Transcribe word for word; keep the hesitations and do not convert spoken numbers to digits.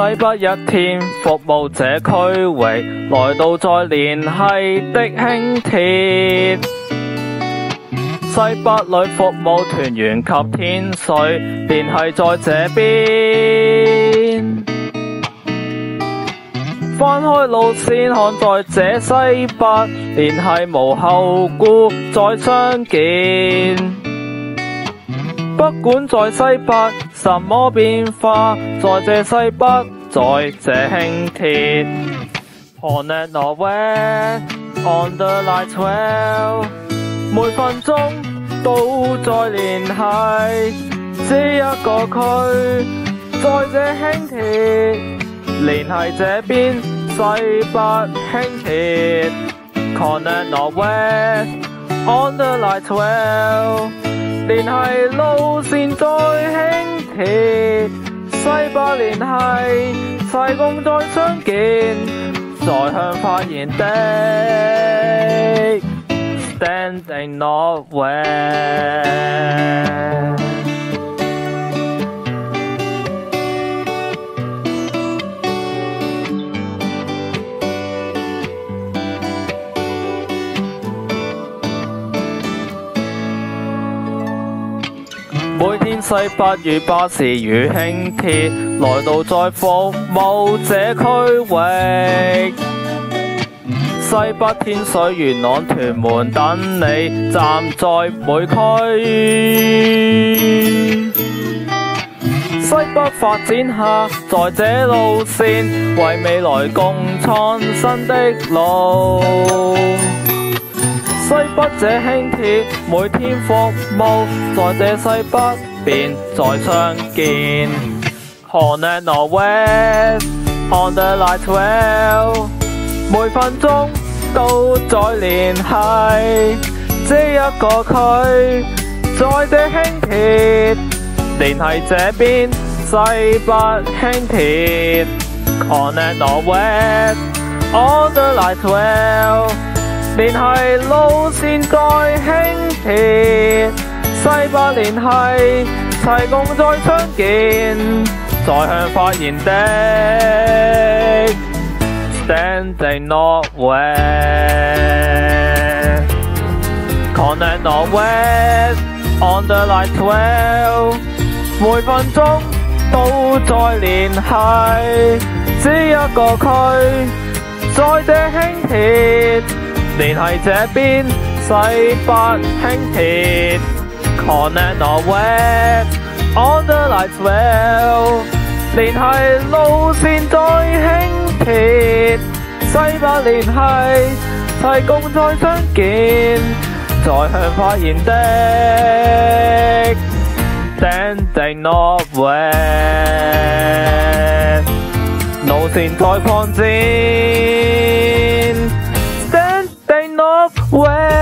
西北一天服務這區域，來到再聯繫的輕鐵。西北裏服務團員及天水，聯繫在這邊。翻開路線看在這西北，聯繫無後顧再相見。不管在西北什麼變化，在這西北，在這輕鐵。Connect Norwest on the line twelve， 每分鐘都在聯繫，這一個區，在這輕鐵，聯繫這邊西北輕鐵。Connect Norwest on the line twelve， 聯繫路線再輕鐵，西北聯繫齊共再相見，在向發現的 Standing Norwest。每天西北與巴士與輕鐵，來到再服務這區域。西北天水元朗屯門等你，站在每區。西北發展下，在這路線，為未來共創新的路。西北這輕鐵每天服務，在這西北便再相見。Connect Norwest on the line twelve， 每分鐘都在聯繫，這一個區，在這輕鐵，聯繫這邊西北輕鐵。Connect Norwest on the line twelve，聯繫路線再輕鐵，西北聯繫齊共再相見，在向發現的 Standing Norwest。 Connect Norwest on the line twelve， 每分鐘都在聯繫，這一個區，在這輕鐵，聯繫這邊西北輕鐵。 Connect Norwest on the line twelve， 聯繫路線再輕鐵，西北聯繫齊共再相見，在向發現的 Standing Norwest， 路線再擴展。Northwest。